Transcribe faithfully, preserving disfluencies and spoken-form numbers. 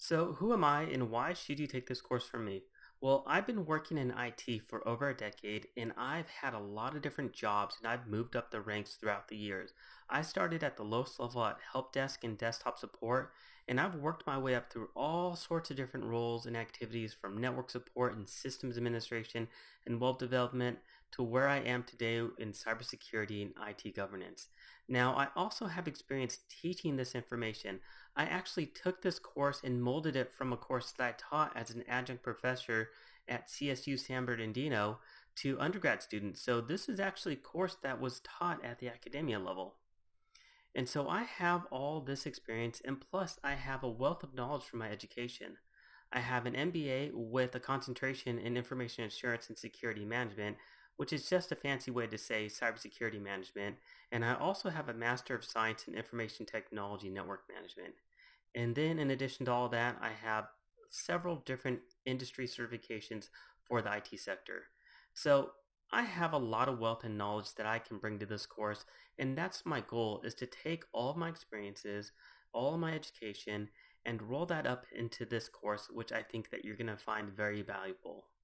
So, who am I and why should you take this course from me? Well, I've been working in I T for over a decade and I've had a lot of different jobs and I've moved up the ranks throughout the years. I started at the lowest level at help desk and desktop support, and I've worked my way up through all sorts of different roles and activities from network support and systems administration and web development to where I am today in cybersecurity and I T governance. Now, I also have experience teaching this information. I actually took this course and molded it from a course that I taught as an adjunct professor at C S U San Bernardino to undergrad students. So this is actually a course that was taught at the academia level. And so I have all this experience, and plus I have a wealth of knowledge from my education. I have an M B A with a concentration in information assurance and security management, which is just a fancy way to say cybersecurity management. And I also have a Master of Science in Information Technology Network Management. And then, in addition to all that, I have several different industry certifications for the I T sector. So, I have a lot of wealth and knowledge that I can bring to this course, and that's my goal is to take all of my experiences, all of my education, and roll that up into this course, which I think that you're going to find very valuable.